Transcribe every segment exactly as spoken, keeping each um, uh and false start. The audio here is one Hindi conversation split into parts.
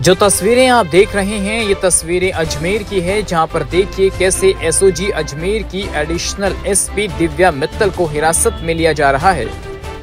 जो तस्वीरें आप देख रहे हैं ये तस्वीरें अजमेर की है, जहां पर देखिए कैसे एसओजी अजमेर की एडिशनल एसपी दिव्या मित्तल को हिरासत में लिया जा रहा है।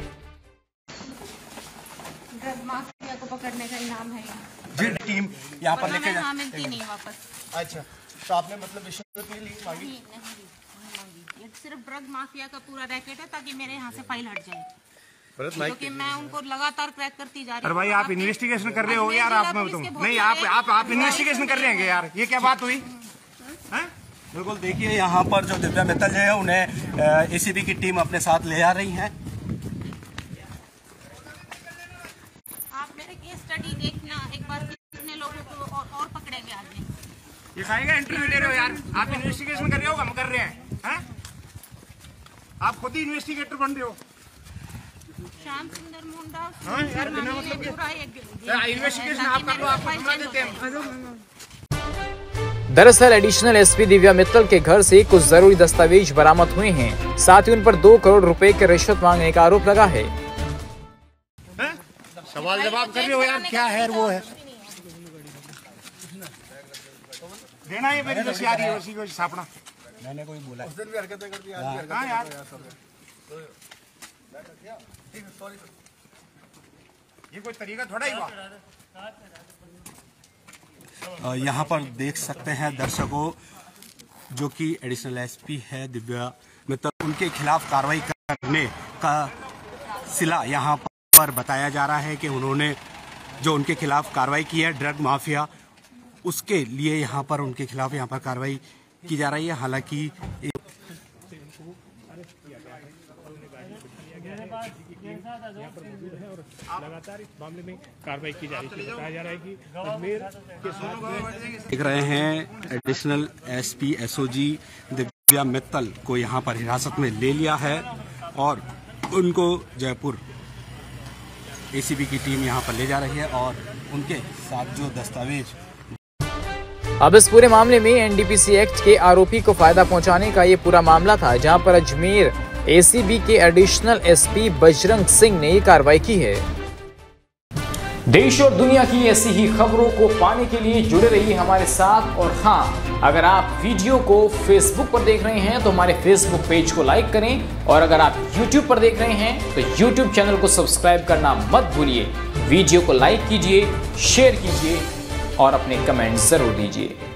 ड्रग माफिया को पकड़ने का इनाम है जी टीम यहाँ पर लेके हाँ, मिलती नहीं वापस। अच्छा, तो आपने मतलब रिश्वत नहीं ली, मांगी? नहीं, नहीं, नहीं मांगी। ये सिर्फ ड्रग माफिया का पूरा रैकेट है ताकि मेरे यहाँ से फाइल हट जाए, क्योंकि मैं उनको लगातार क्रैक करती जा रही हूँ। अरे भाई आप इन्वेस्टिगेशन कर रहे हो यार, आप मैं बताऊँ नहीं, आप आप आप इन्वेस्टिगेशन कर रहे हैं यार, ये क्या बात हुई? बिल्कुल, देखिए यहाँ पर जो दिव्या मित्तल जो है उन्हें एसीबी की टीम अपने साथ ले आ रही है। आप मेरे केस स्टडी देखना एक बार, कितने लोगों को और, और पकड़ेंगे आगे। ये खाएगा इंटरव्यू ले रहे हो यार, आप इन्वेस्टिगेशन कर रहे हो, हम कर रहे हैं, हैं? आप खुद ही इन्वेस्टिगेटर बन रहे हो। श्याम सुंदर मुंडा हाँ यार, बिना मतलब के इन्वेस्टिगेशन आप कर लो, आपको समझा देते हैं। दरअसल एडिशनल एसपी दिव्या मित्तल के घर से कुछ जरूरी दस्तावेज बरामद हुए हैं, साथ ही उन पर दो करोड़ रुपए के रिश्वत मांगने का आरोप लगा है। सवाल जवाब कर रहे हो यार, क्या है वो है देना, ये मेरी दोस्त यार, ये उसी को छापना। मैंने कोई बोला उस दिन भी हरकतें करती है, आज भी हरकतें हाँ यार, ये कोई तरीका थोड़ा ही हुआ। यहाँ पर देख सकते हैं दर्शकों, जो कि एडिशनल एसपी है दिव्या मित्तल, उनके खिलाफ कार्रवाई करने का सिला यहाँ पर बताया जा रहा है कि उन्होंने जो उनके खिलाफ कार्रवाई की है ड्रग माफिया, उसके लिए यहाँ पर उनके खिलाफ यहाँ पर कार्रवाई की जा रही है। हालांकि लगातार इस मामले में कार्रवाई की जा रही है। बताया जा रहा है कि अजमेर के साथ देख रहे हैं additional SP SOG Divya Mittal को यहाँ पर हिरासत में ले लिया है और उनको जयपुर एसीबी की टीम यहाँ पर ले जा रही है और उनके साथ जो दस्तावेज। अब इस पूरे मामले में एनडीपीसी एक्ट के आरोपी को फायदा पहुंचाने का ये पूरा मामला था, जहां पर अजमेर एसीबी के एडिशनल एसपी बजरंग सिंह ने कार्रवाई की है। देश और दुनिया की ऐसी ही खबरों को पाने के लिए जुड़े रहिए हमारे साथ। और हाँ, अगर आप वीडियो को फेसबुक पर देख रहे हैं तो हमारे फेसबुक पेज को लाइक करें, और अगर आप यूट्यूब पर देख रहे हैं तो यूट्यूब चैनल को सब्सक्राइब करना मत भूलिए। वीडियो को लाइक कीजिए, शेयर कीजिए और अपने कमेंट जरूर दीजिए।